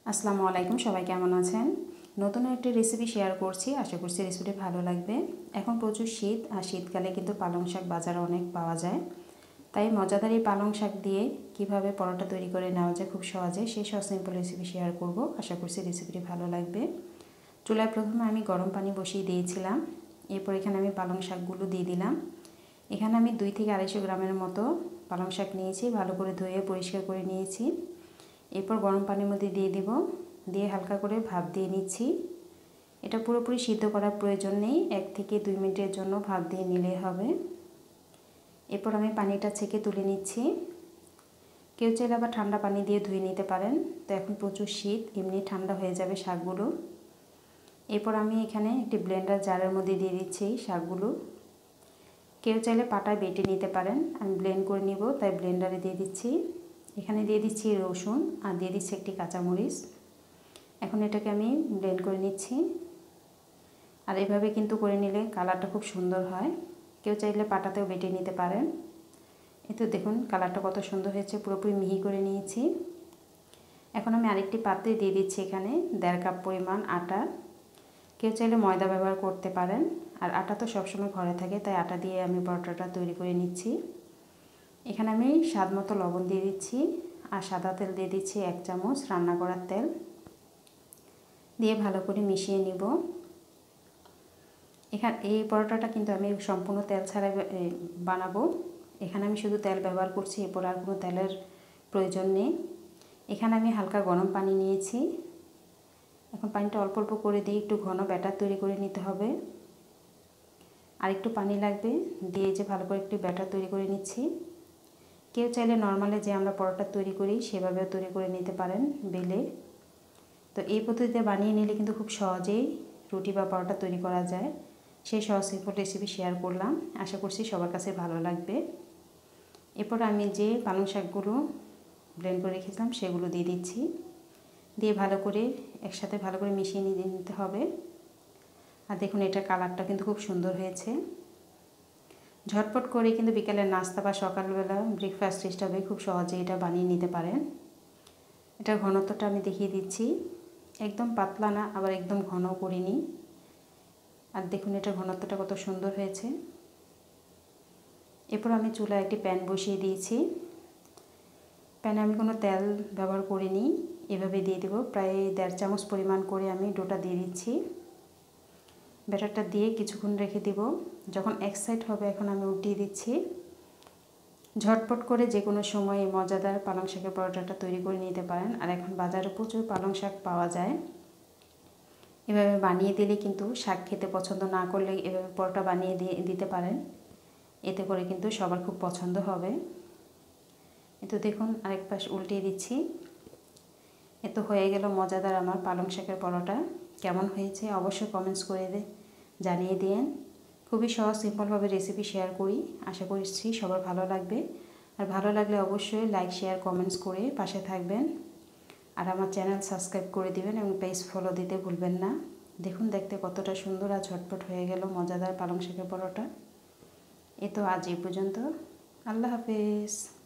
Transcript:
আসসালামু আলাইকুম, সবাই কেমন আছেন? নতুন একটি রেসিপি শেয়ার করছি, আশা করছি রেসিপিটি ভালো লাগবে। এখন প্রচুর শীত, আর শীতকালে কিন্তু পালং শাক বাজারে অনেক পাওয়া যায়। তাই মজাদার এই পালং শাক দিয়ে কিভাবে পরোটা তৈরি করে নেওয়া যায় খুব সহজে, সেই সব সিম্পল রেসিপি শেয়ার করব। আশা করছি রেসিপিটি ভালো লাগবে। চুলায় প্রথমে আমি গরম পানি বসিয়ে দিয়েছিলাম। এরপর এখানে আমি পালং শাকগুলো দিয়ে দিলাম। এখানে আমি 2 থেকে 250 গ্রামের মতো পালং শাক নিয়েছি, ভালো করে ধুয়ে পরিষ্কার করে নিয়েছি। এরপর গরম পানির মধ্যে দিয়ে দিব, দিয়ে হালকা করে ভাপ দিয়ে নিচ্ছি। এটা পুরোপুরি সিদ্ধ করার প্রয়োজন নেই, 1 থেকে 2 মিনিটের জন্য ভাপ দিয়ে নিলেই হবে। এরপর আমি পানিটা ছেঁকে তুলে নিচ্ছি। কেউ চাইলে আবার ঠান্ডা পানি দিয়ে ধুয়ে নিতে পারেন। তো এখন প্রচুর শীত, এমনি ঠান্ডা হয়ে যাবে শাকগুলো। এরপর আমি এখানে একটি ব্লেন্ডার জারের মধ্যে দিয়ে দিচ্ছি শাকগুলো। কেউ চাইলে পাটায় বেটে নিতে পারেন, আমি ব্লেন্ড করে নিব তাই ব্লেন্ডারে দিয়ে দিচ্ছি। এখানে দিয়ে দিচ্ছি রসুন আর দিয়ে দিচ্ছি একটি কাঁচামরিচ। এখন এটাকে আমি ব্লেন্ড করে নিচ্ছি। আর এভাবে কিন্তু করে নিলে কালারটা খুব সুন্দর হয়। কেউ চাইলে পাটাতেও বেটে নিতে পারেন। এতে দেখুন কালারটা কত সুন্দর হয়েছে, পুরোপুরি মিহি করে নিয়েছি। এখন আমি আরেকটি পাত্রে দিয়ে দিচ্ছি এখানে 1.5 কাপ পরিমাণ আটা। কেউ চাইলে ময়দা ব্যবহার করতে পারেন, আর আটা তো সবসময় ঘরে থাকে, তাই আটা দিয়ে আমি পরোটাটা তৈরি করে নিচ্ছি। এখানে আমি স্বাদ মতো লবণ দিয়ে দিচ্ছি, আর সাদা তেল দিয়ে দিচ্ছি 1 চামচ রান্না করার তেল, দিয়ে ভালো করে মিশিয়ে নিব। এই পরোটাটা কিন্তু আমি সম্পূর্ণ তেল ছাড়াই বানাবো। এখানে আমি শুধু তেল ব্যবহার করছি, এরপর আর কোনো তেলের প্রয়োজন নেই। এখানে আমি হালকা গরম পানি নিয়েছি। এখন পানিটা অল্প অল্প করে দিয়ে একটু ঘন ব্যাটার তৈরি করে নিতে হবে। আর একটু পানি লাগবে, দিয়ে যে ভালো করে একটু ব্যাটার তৈরি করে নিচ্ছি। কেউ চাইলে নর্মালে যে আমরা পরোটা তৈরি করি সেভাবেও তৈরি করে নিতে পারেন বেলে। তো এই পদ্ধতিতে বানিয়ে নিলে কিন্তু খুব সহজেই রুটি বা পরোটা তৈরি করা যায়। সেই সহজ সিম্পল রেসিপি শেয়ার করলাম, আশা করছি সবার কাছে ভালো লাগবে। এরপর আমি যে পালং শাকগুলো ব্লেন্ড করে রেখেছিলাম সেগুলো দিয়ে দিচ্ছি, দিয়ে ভালো করে একসাথে ভালো করে মিশিয়ে নিতে হবে। আর দেখুন এটার কালারটা কিন্তু খুব সুন্দর হয়েছে। ঝটপট করে কিন্তু বিকেলের নাস্তা বা সকালবেলা ব্রেকফাস্ট হিসাবে খুব সহজে এটা বানিয়ে নিতে পারেন। এটার ঘনত্বটা আমি দেখিয়ে দিচ্ছি, একদম পাতলা না আবার একদম ঘন করিনি। আর দেখুন এটার ঘনত্বটা কত সুন্দর হয়েছে। এরপর আমি চুলায় একটি প্যান বসিয়ে দিয়েছি। প্যানে আমি কোনো তেল ব্যবহার করিনি, এভাবে দিয়ে দেব। প্রায় 1.5 চামচ পরিমাণ করে আমি ডোটা দিয়ে দিচ্ছি। ব্যাটারটা দিয়ে কিছুক্ষণ রেখে দেব। যখন এক সাইড হবে এখন আমি উল্টিয়ে দিচ্ছি। ঝটপট করে যে কোনো সময় এই মজাদার পালং শাকের পরোটাটা তৈরি করে নিতে পারেন। আর এখন বাজারে প্রচুর পালং শাক পাওয়া যায়। এভাবে বানিয়ে দিলে কিন্তু শাক খেতে পছন্দ না করলে এভাবে পরোটা বানিয়ে দিতে পারেন, এতে করে কিন্তু সবার খুব পছন্দ হবে। এতো দেখুন আরেক পাশ উল্টিয়ে দিচ্ছি। এতো হয়ে গেল মজাদার আমার পালং শাকের পরোটা। কেমন হয়েছে অবশ্যই কমেন্টস করে জানিয়ে দিন। খুবই সহজ সিম্পলভাবে রেসিপি শেয়ার করি, আশা করছি সবার ভালো লাগবে। আর ভালো লাগলে অবশ্যই লাইক শেয়ার কমেন্টস করে পাশে থাকবেন। আর আমার চ্যানেল সাবস্ক্রাইব করে দিবেন এবং পেজ ফলো দিতে ভুলবেন না। দেখুন দেখতে কতটা সুন্দর আর ঝটপট হয়ে গেল মজাদার পালং শাকের পরোটা। এ তো আজ এই পর্যন্ত। আল্লাহ হাফেজ।